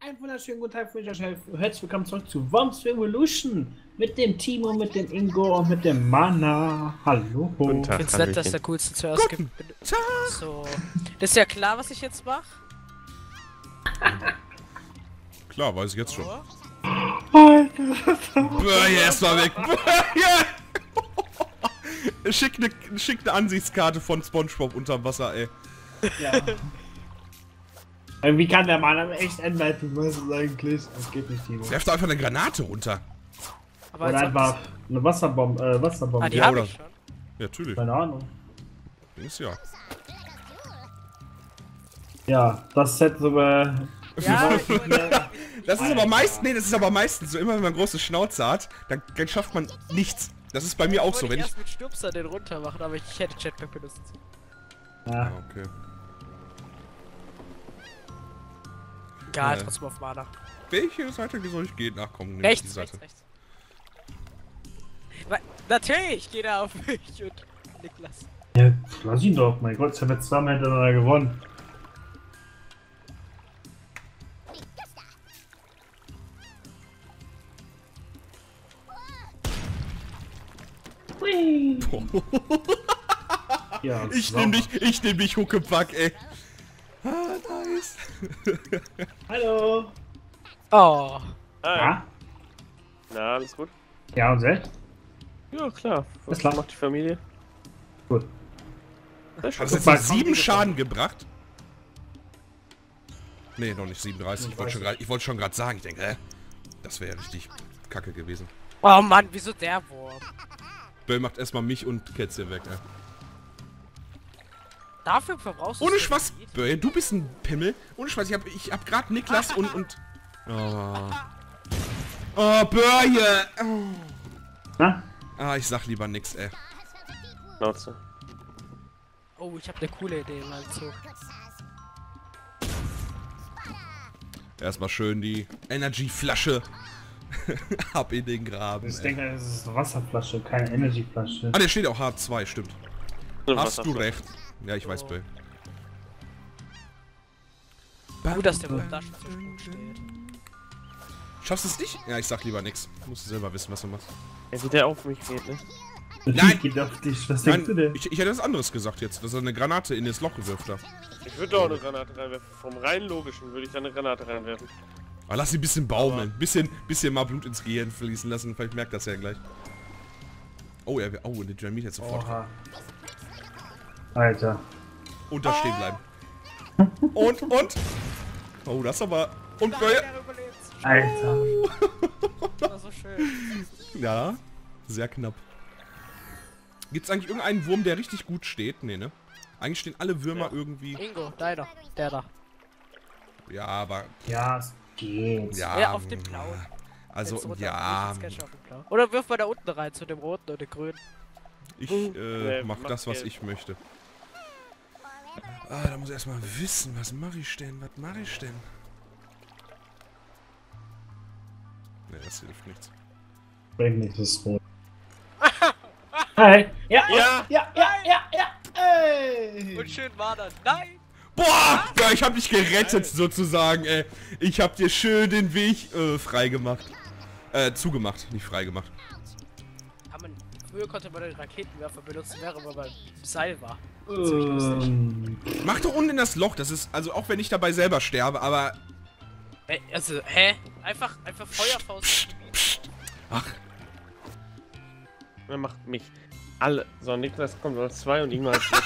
Einen wunderschönen guten Tag, herzlich willkommen zurück zu Worms Revolution mit dem Timo, mit dem Ingo und mit dem Mana. Hallo. Guten Tag. Ich find's nett, dass der Coolste zuerst gibt. So. Das ist ja klar, was ich jetzt mache. Klar, weiß ich jetzt schon. Alter. Börje, erstmal weg. Börje! Schick ne Ansichtskarte von SpongeBob unterm Wasser, ey. Ja. Wie kann der Mann echt anleiten, was ist eigentlich? Das geht nicht, Timo. Werft einfach eine Granate runter. Aber Oder einfach eine Wasserbombe. Ah, die Ja, habe oder- ich schon. Ja, natürlich. Keine Ahnung. Ist ja. Ja, das Set sogar. Ja, Das ist aber meistens, nee, das ist aber meistens so, immer wenn man große Schnauze hat, dann schafft man nichts. Das ist bei mir auch so, wenn ich... erst mit Stupser den runter machen, aber ich hätte Jetpack benutzt. Ja. Ah, okay. Egal, Ja. trotzdem auf Mana. Welche Seite soll ich gehen? Ach komm, nimm die Rechts, Seite. rechts. Natürlich geht er auf mich und Niklas. Ja, lass ihn doch, mein Gott, ich habe jetzt zweimal hintereinander gewonnen. Hui. Ja, Ich so. nehm dich, Huckepack, ey. Ah, nice. Hallo. Oh. Hi. Ja? Na, alles gut? Ja, und selbst? Ja, klar. Was Ist klar. macht die Familie? Gut. Sehr schön. Hat es jetzt mal, nicht komm, 7 bitte. Schaden gebracht? Nee, noch nicht 37. Ich wollte schon gerade sagen, ich denke, das wäre ja richtig kacke gewesen. Oh Mann, wieso der Wurm? Böll macht erstmal mich und Kätzchen weg, ey. Dafür verbrauchst du Ohne so Spaß, viel? Böll, du bist ein Pimmel. Ohne Spaß, ich hab gerade Niklas und... Oh. Oh, Börje! Oh. Na? Ah, ich sag lieber nix, ey. Schnauze. Oh, ich habe eine coole Idee im Anzug. Erstmal schön die Energy-Flasche ab in den Graben, Ich ey. denke, das ist eine Wasserflasche, keine Energyflasche. Ah, der steht auch H2, stimmt. Eine Hast du Wasserflasche. recht. Ja, ich weiß, Oh. Böll. Gut, dass der Wurm da schon zu Sprung steht. Schaffst du es nicht? Ja, ich sag lieber nix. Musst du selber wissen, was du machst. Ja, wie der auf mich geht, ne? Nein! Geht auf dich, was denkst du Nein, denn? ich hätte was anderes gesagt jetzt, dass er eine Granate in das Loch gewirft hat. Ich würde auch eine Granate reinwerfen. Vom rein logischen würde ich da eine Granate reinwerfen. Aber lass sie ein bisschen baumeln. Bisschen mal Blut ins Gehirn fließen lassen. Vielleicht merkt das ja gleich. Oh, der Dynamit jetzt sofort. Oha. Alter. Und da stehen bleiben. Und. Oh, das aber. Und Nein, Böll. er überlebt. Alter. Das war so schön. Ja, sehr knapp. Gibt's eigentlich irgendeinen Wurm, der richtig gut steht? Nee, ne? Eigentlich stehen alle Würmer irgendwie. Ingo, deiner. Der da. Ja, aber. Ja, es geht. Ja. Ja, auf dem Blauen. Also, Wenn's runter- ja. ich jetzt auf den Blauen. Oder wirf mal da unten rein zu dem roten oder dem grünen. Ich Nee, mach mach das, was Geld. ich möchte. Ah, da muss ich erstmal wissen, was mache ich denn? Was mache ich denn? Ne, das hilft nichts. Bring nicht das rot. Hi. Ja, Ja. ja. Ey. Und schön war dann. Nein! Boah! Ja, ich hab dich gerettet sozusagen, ey. Ich hab dir schön den Weg frei gemacht. Zugemacht, nicht frei gemacht. Früher konnte man den Raketenwerfer benutzen, während man beim Seil war. Mach doch unten in das Loch, das ist, also auch wenn ich dabei selber sterbe, aber... Also, hä? Einfach Feuerfaust. Ach, Er macht mich alle. So, Niklas kommt als 2 und Ingmar als 3.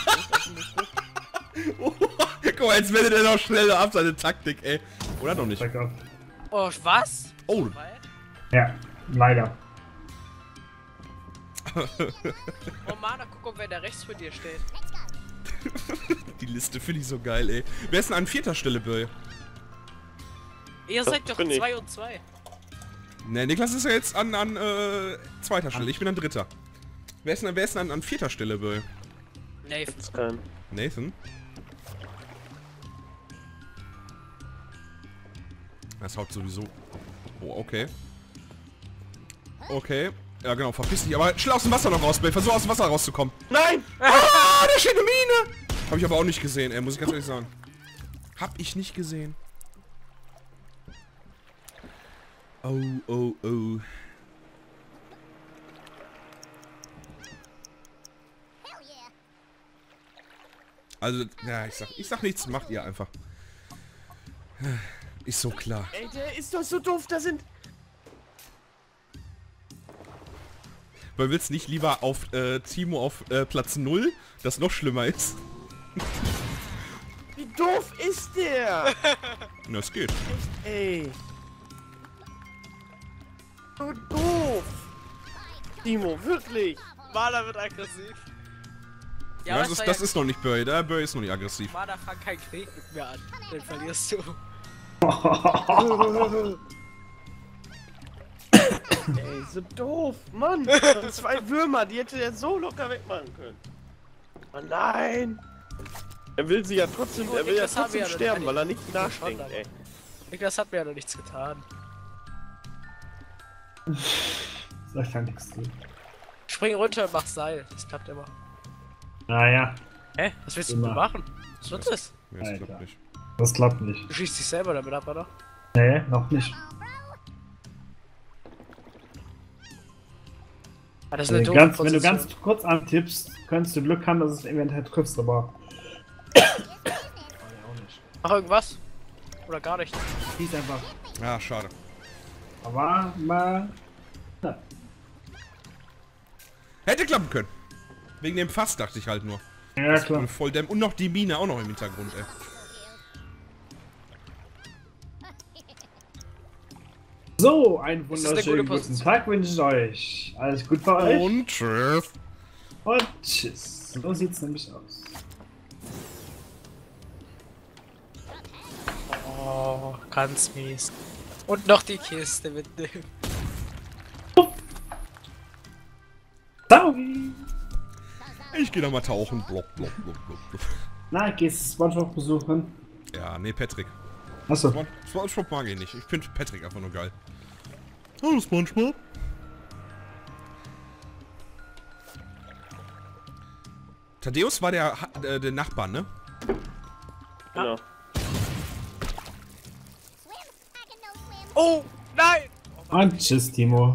guck mal, jetzt wendet er noch schneller ab, seine Taktik, ey. Oder noch nicht? Back up. Oh, was? Oh, Ja, leider. Oh Mana, guck, wer da rechts von dir steht. die Liste finde ich so geil, ey. Wer ist denn an 4. Stelle, Böll? Ihr seid doch bin ich. 2 und 2. Ne, Niklas ist ja jetzt an 2. Stelle, ich bin an 3. Wer ist denn an 4. Stelle, Böll? Nathan. Ist kein. Nathan? Das haut sowieso. Oh, okay. Okay. Ja, genau, verpiss dich. Aber schnell aus dem Wasser noch raus, Bill. Versuch aus dem Wasser rauszukommen. Nein! Ah, da steht eine Mine! Hab ich aber auch nicht gesehen, ey, muss ich ganz ehrlich sagen. Hab ich nicht gesehen. Oh, oh, oh. Also, ja, ich sag nichts, macht ihr einfach. Ist so klar. Ey, der ist doch so doof, da sind... Weil willst nicht lieber auf Timo auf Platz 0, das noch schlimmer ist? Wie doof ist der? Na, es geht. Ey. So doof. Timo, wirklich. Mana wird aggressiv. Ja, was war das ist noch nicht Burry, der Burry ist noch nicht aggressiv. Mana fang keinen Krieg mit mir an. Den verlierst du. Ey, so doof. Mann, 2 Würmer, die hätte er so locker wegmachen können. Oh nein. Er will sie ja trotzdem, Gut, er will ja Niklas haben trotzdem wir ja sterben, noch weil er nicht. nicht nachdenkt, ey. Niklas hat mir ja noch nichts getan. Sag ja nichts zu. Spring runter und mach Seil. Das klappt immer. Naja, Hä? Was willst du Immer. machen? Was wird das? Ja, das Alter. klappt nicht. das klappt nicht. Du schießt dich selber damit ab, oder? Nee, noch nicht. Ah, das ist eine Wenn doofe du Position. ganz kurz antippst, könntest du Glück haben, dass es eventuell triffst, aber. Mach irgendwas. Oder gar nicht. Schieß einfach. Ja, schade. Aber mal. Na, Hätte klappen können. Wegen dem Fass dachte ich halt nur. ja, klar. Voll dämm. Und noch die Mine auch noch im Hintergrund, ey. So, einen Das ist eine wunderschönen gute guten Position. Tag wünsche ich euch. Alles gut bei euch. Und tschüss. Und tschüss. So sieht's nämlich aus. Oh, ganz mies. Und noch die Kiste mitnehmen. Sorry. Ich geh da mal tauchen. Blop, blop, blop, blop, blop. Na, gehst du SpongeBob besuchen? Ja, nee, Patrick. Achso. SpongeBob mag ich nicht. Ich finde Patrick einfach nur geil. Hallo, SpongeBob. Thaddeus war der Nachbar, ne? Genau. Oh, nein! Und tschüss, Timo.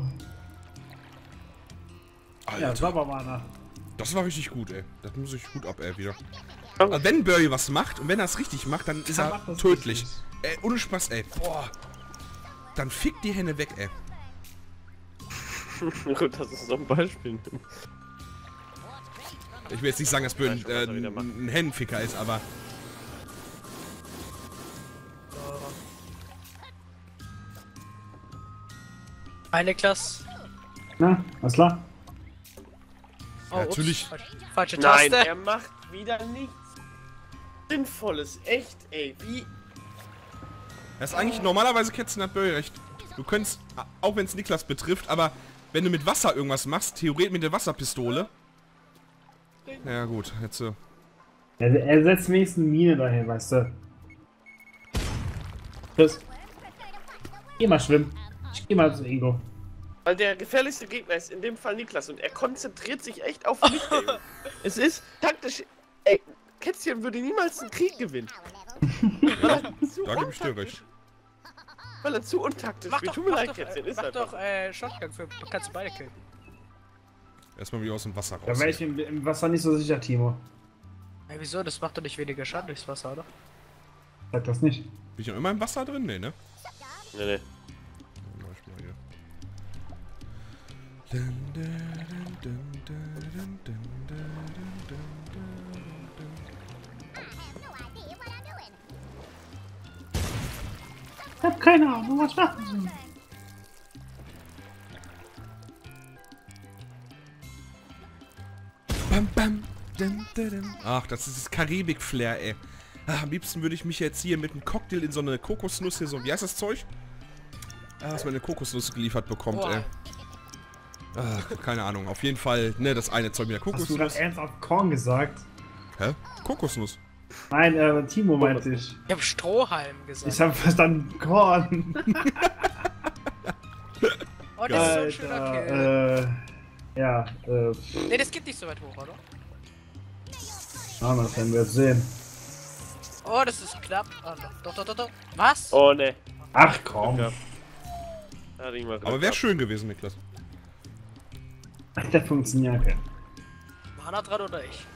Ja, Alter, Saubermana. das war richtig gut, ey. Das muss ich gut ab, ey, wieder. Also wenn Burry was macht und wenn er es richtig macht, dann ist er macht das tödlich. richtig. Ey, ohne Spaß, ey. Boah. Dann fick die Hände weg, ey. Gut, das ist so ein Beispiel. Ich will jetzt nicht sagen, dass Burry Ich weiß schon, was er wieder macht. ein Hennenficker ist, aber... Eine Klasse. Na, alles klar? Oh, Natürlich. Ups, falsche Nein, Taste. er macht wieder nichts Sinnvolles. Echt, ey. Wie? Das ist eigentlich, normalerweise Kätzchen hat Burry recht. Du könntest, auch wenn es Niklas betrifft, aber wenn du mit Wasser irgendwas machst, theoretisch mit der Wasserpistole. Ja gut, jetzt so. Er setzt wenigstens eine Mine dahin, weißt du. Tschüss. Geh mal schwimmen. Ich geh mal zu Ingo. Weil der gefährlichste Gegner ist in dem Fall Niklas und er konzentriert sich echt auf mich. Ey. Es ist taktisch. Ey, Kätzchen würde niemals einen Krieg gewinnen. Weil er zu Da gebe ich dir recht. Weil er zu untaktisch ist. Tut mir leid, Kätzchen. Ist mach einfach. doch Shotgun für, kannst du beide killen. Erstmal wieder aus dem Wasser Da raus. wäre ich im Wasser nicht so sicher, Timo. Ey, wieso? Das macht doch nicht weniger Schaden durchs Wasser, oder? Sag das nicht. Bin ich noch immer im Wasser drin? Nee, ne? Nee, nee. Mach ich mal hier. Dun, dun, dun, dun, dun, dun, dun, dun, Ich hab keine Ahnung, was machen soll. Bam, bam, dun, dun, dun. Ach, das ist das Karibik-Flair, ey. Ah, am liebsten würde ich mich jetzt hier mit einem Cocktail in so eine Kokosnuss hier so... Wie heißt das Zeug? Ah, was man eine Kokosnuss geliefert bekommt, Boah. ey. Ah, keine Ahnung. Auf jeden Fall, ne, das eine Zeug mit der Hast du Kokosnuss. gerade ernsthaft Korn gesagt? Hä? Kokosnuss. Nein, Timo meinte ich. Ich hab Strohhalm gesagt. Ich habe verstanden Korn. Oh, das ist so ein schöner Kill. Alter, ja, Ne, das geht nicht so weit hoch, oder? das werden wir jetzt sehen. Oh, das ist knapp. Ah, doch. Was? Oh, ne. Ach komm. Ja. Ja, ich mal Aber wäre schön gewesen, Niklas. Der funktioniert ja. Mana dran oder ich?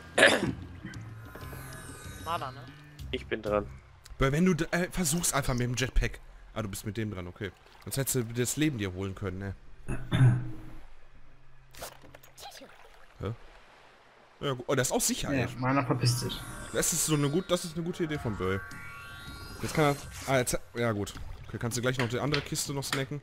Mana, ne? Ich bin dran. Weil wenn du versuchst einfach mit dem Jetpack. Ah, du bist mit dem dran, okay. Sonst hättest du das Leben dir holen können, ne? Hä? Ja, oh, das ist auch sicher, Ja, ey. meiner verpisst sich. Das ist eine gute Idee von Böll. Jetzt kann er... Ah, jetzt... Ja, gut. Okay, kannst du gleich noch die andere Kiste noch snacken.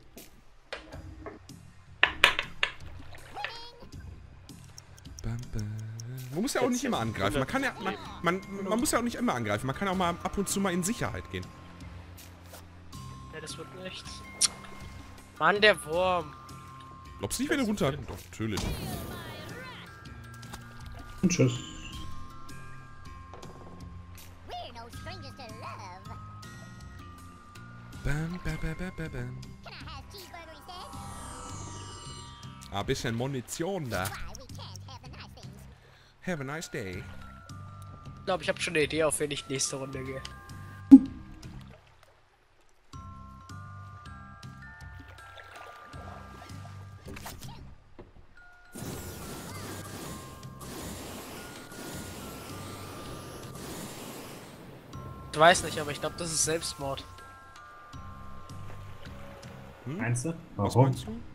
Bam, bam. Man muss ja auch nicht immer angreifen. Man kann ja... Man muss ja auch nicht immer angreifen. Man kann auch mal ab und zu mal in Sicherheit gehen. Ja, das wird nichts. Mann, der Wurm. Glaubst du nicht, wenn du runter... Doch, natürlich. Und tschüss. We're no strangers to love. Bam, bam, bam, bam, bam, bam. Can I have cheeseburger instead? Ah, bisschen Munition da. Why, we can't have the nice things. Have a nice day. Ich glaube, ich habe schon eine Idee, auf wen ich nächste Runde gehe. Ich weiß nicht, aber ich glaube, das ist Selbstmord. Meinst du? Was Warum? meinst du?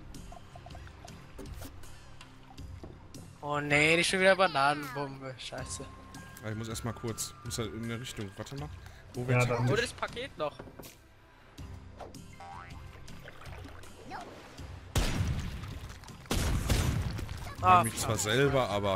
Oh nee, nicht schon wieder Bananenbombe. Scheiße. Ah, ich muss erstmal kurz... Muss halt in der Richtung... Warte mal. Wo Ja, wird's... dann Oder das Paket noch. Ah, mich zwar selber, aber...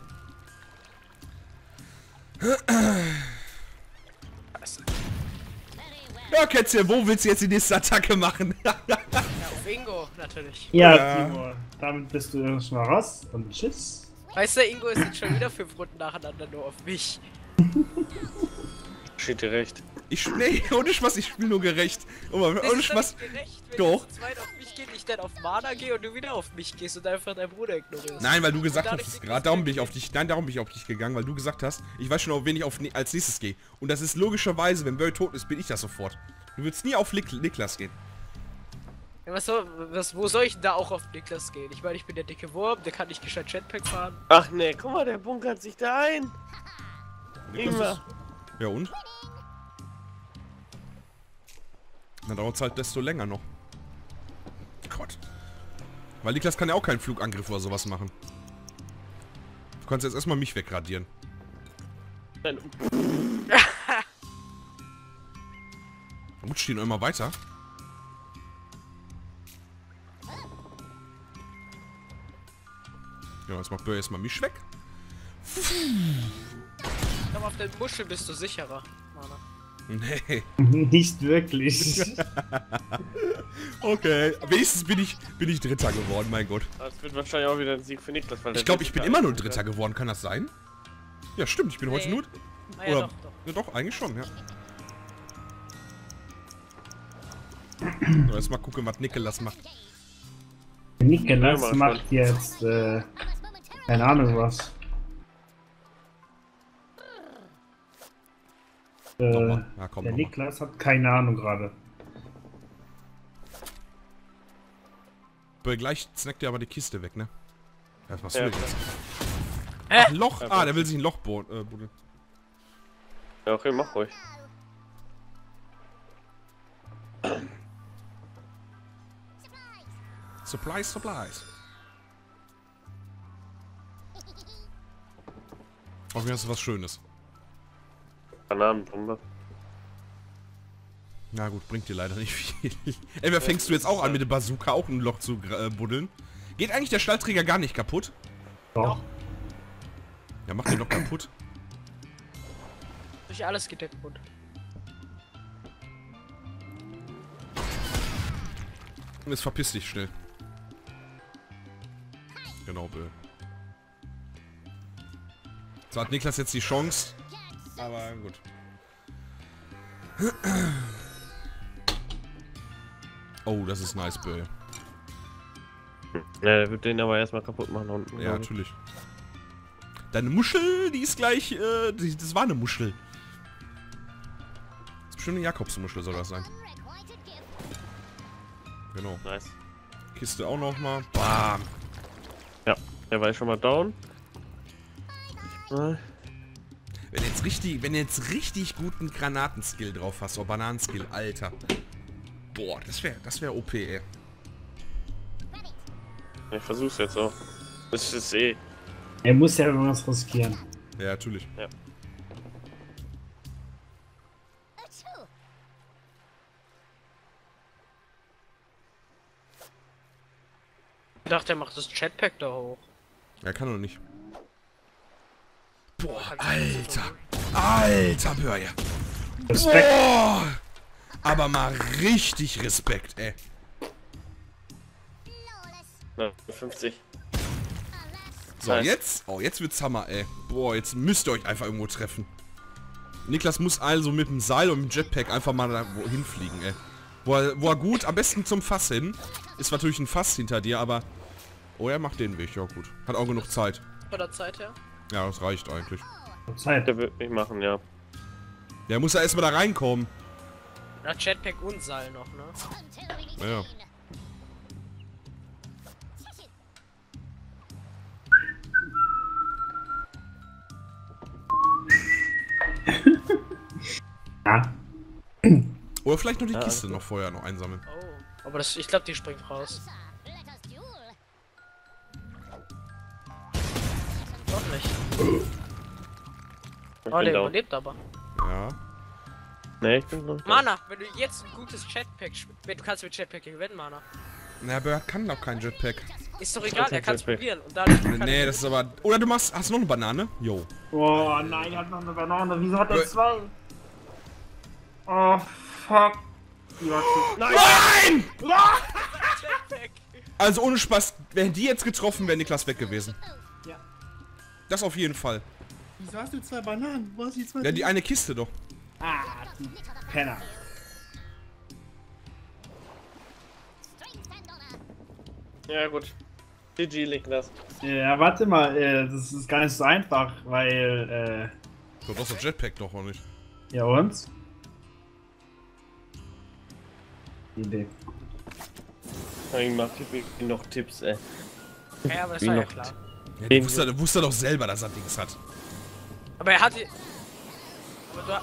Scheiße. Ja, Kätzchen, wo willst du jetzt die nächste Attacke machen? Ja, auf Ingo, natürlich. Ja, Ja. Timo, damit bist du schon mal raus und tschüss. Weißt du, Ingo ist jetzt schon wieder 5 Runden nacheinander nur auf mich. Steht dir recht. Nee, ohne Spaß, ich spiele nur gerecht. Ohne Das ist doch Spaß. nicht gerecht, wenn Doch. wir zu zweit auf mich gehen, ich dann auf Mana gehe und du wieder auf mich gehst und einfach deinen Bruder ignorierst. Nein, weil du gesagt Dadurch hast, liegt gerade das darum bin ich Geld auf dich, nein, darum bin ich auf dich gegangen, weil du gesagt hast, ich weiß schon, auf wen ich als nächstes gehe. Und das ist logischerweise, wenn Böll tot ist, bin ich das sofort. Du würdest nie auf Niklas gehen. Ja, wo soll ich denn da auch auf Niklas gehen? Ich meine, ich bin der dicke Wurm, der kann nicht gescheit Jetpack fahren. Ach nee, guck mal, der bunkert sich da ein. Niklas Ingwer. ist, ja und? Dann dauert es halt desto länger noch. Gott. Weil Niklas kann ja auch keinen Flugangriff oder sowas machen. Du kannst jetzt erstmal mich wegradieren. Nein, Rutscht ihn immer weiter. Ja, jetzt macht Böll erstmal mich weg. Ich glaube, auf den Muscheln bist du sicherer, Mana. Nee. Nicht wirklich. Okay. Wenigstens bin ich Dritter geworden, mein Gott. das wird wahrscheinlich auch wieder ein Sieg für Niklas, weil Ich glaube, ich bin immer nur Dritter geworden, kann das sein? Ja, stimmt, ich bin heute Nee. nur... Ah ja, Oder, doch, doch. ja, doch, eigentlich schon, ja. So, erst mal gucken, was Niklas macht. Niklas Ja, macht jetzt, keine Ahnung was. Nochmal. Ja, komm, Der nochmal. Niklas hat keine Ahnung gerade. Böll, gleich snackt dir aber die Kiste weg, ne? Ja, was machst Ja, du denn jetzt? Hä? Ach, Loch! Ah, der will sich ein Loch buddeln. Ja, okay, mach ruhig. Supplies, Supplies. Oh, mir hast du was Schönes. Bananenbombe. Na gut, bringt dir leider nicht viel. Entweder fängst du jetzt auch an, mit dem Bazooka auch ein Loch zu buddeln. Geht eigentlich der Stallträger gar nicht kaputt? Doch. Ja, mach den doch kaputt. Durch alles geht der kaputt. Und jetzt verpiss dich schnell. Genau, Böll. So hat Niklas jetzt die Chance. Aber gut. Oh, das ist nice, Böll. Ja, der wird den aber erstmal kaputt machen unten. Ja, natürlich. Deine Muschel, die ist gleich, das war eine Muschel. Das ist bestimmt eine Jakobsmuschel, soll das sein. Genau. Nice. Kiste auch noch mal. Bam. Ja, der war schon mal down. Wenn du jetzt richtig guten Granatenskill drauf hast, oder Bananenskill, Alter. Boah, das wär OP, ey. Ich versuch's jetzt auch. Das ist eh. Er muss ja irgendwas riskieren. Ja, natürlich. Ja. Achoo! Ich dachte, er macht das Jetpack da hoch. Er kann doch nicht. Boah, Alter. Alter, Börje. Respekt. Boah. Aber mal richtig Respekt, ey. Flawless. Na, 50. So, Nice. jetzt? Oh, jetzt wird's Hammer, ey. Boah, jetzt müsst ihr euch einfach irgendwo treffen. Niklas muss also mit dem Seil und dem Jetpack einfach mal da hinfliegen, ey. Wo er gut, am besten zum Fass hin. Ist natürlich ein Fass hinter dir, aber... Oh, er macht den Weg, ja gut. Hat auch genug Zeit. Von der Zeit her. Ja, das reicht eigentlich. Zeit. Der wird nicht machen, ja. Der muss ja erstmal da reinkommen. Na, Jetpack und Seil noch, ne? Until we need Ja. rain. Ja. Oder vielleicht noch die Ja, Kiste noch vorher noch einsammeln. Oh. Aber das, ich glaube, die springt raus. Let us duel. Doch nicht. Ich Oh, bin der down. überlebt aber. Ja. Nee, ich bin down. Mana, wenn du jetzt ein gutes Jetpack du kannst mit Jetpack gewinnen, Mana. Na, aber er kann doch kein Jetpack. Ist doch egal, er kann es Jetpack. probieren. Und dann kann Nee, er- das ist aber... Oder du machst... Hast du noch eine Banane? Jo. Oh nein, er hat noch eine Banane. Wieso hat er zwei? Oh, fuck. Ja, Nein! Jetpack. Also ohne Spaß, wären die jetzt getroffen, wäre Niklas weg gewesen. Ja. Das auf jeden Fall. Wieso hast du zwei Bananen? Wo hast du die zwei? Ja, die eine Kiste doch. Ah, die Penner. Strings stand on a Ja, gut. GG, Niklas. Ja, warte mal, das ist gar nicht so einfach, weil, Du hast das Jetpack doch auch nicht. ja und? Idee. Ich mach noch Tipps, ey. Ja, aber das Wie war ja noch? klar. Ja, Den- du wusste doch selber, dass er Dings hat. Aber er hatte... Aber du...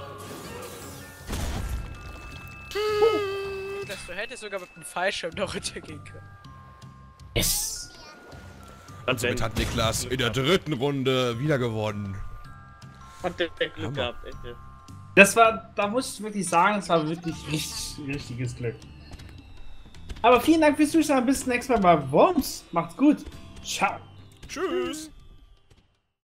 Niklas, du hättest sogar mit einem Fallschirm noch runtergehen können. Yes! Und somit hat Niklas in der dritten Runde wieder gewonnen. Hat der Glück Hammer. gehabt, echt. Das war, da muss ich wirklich sagen, das war wirklich richtiges Glück. Aber vielen Dank fürs Zuschauen, bis zum nächsten Mal bei Worms. Macht's gut. Ciao. Tschüss.